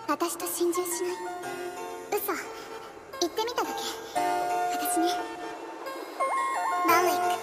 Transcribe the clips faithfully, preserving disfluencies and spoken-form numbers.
私と心中しない？嘘、言ってみただけ。私ね、マリック。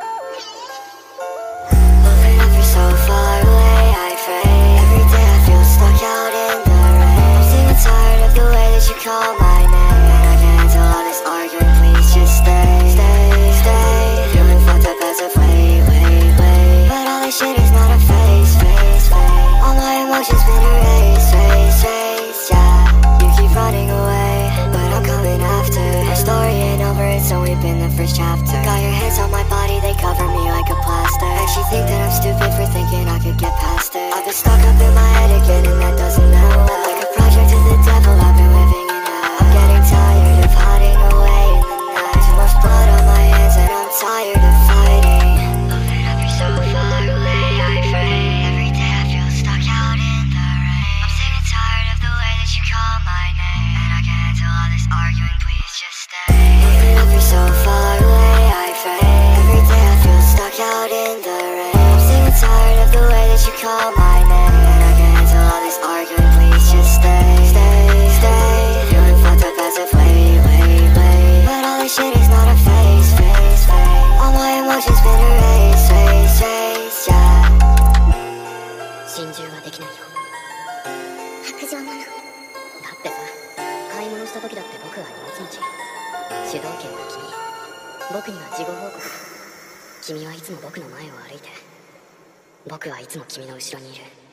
Moving up, you're so far away, I pray. Every day I feel stuck out in the rain. I'm sick and tired of the way that you call my name, and I can't handle all this arguing, please just stay, stay, stay. Feeling fucked up as of wait, wait, wait. But all this shit is not a phase, phase, phase. All my emotions been erased, erased, erased, yeah. You keep running away, but I'm coming after. Our story ain't over, it's only been the first chapter. Got your hands on my body, they cover me like a plaster. And she think that I'm stupid for thinking I could get past her. I've been stuck up in my head again, and that doesn't matter. Like a project to the devil, I've been living in hell. I'm getting tired of hiding away in the night. Too much blood on my hands, and I'm tired of fighting. Moving up, you're so far away, I pray. Every day I feel stuck out in the rain. I'm sick and tired of the way that you call my name, and I can't handle all this arguing, please just stay. Moving up, you're so far away, I pray. Every day I feel stuck out in the rain. I'm sick and tired of the way that you call my name, and I can't handle all this arguing, please just stay, stay, stay. Feeling fucked up as if wait, wait, wait. But all this shit is not a phase, phase, phase. All my emotions been erased, erased, erased, yeah. 心中はできないよ。 白状者。 だってさ、買い物した時だって僕は荷物持ち。主導権は君。僕には事後報告だ。君はいつも僕の前を歩いて、僕はいつも君の後ろにいる。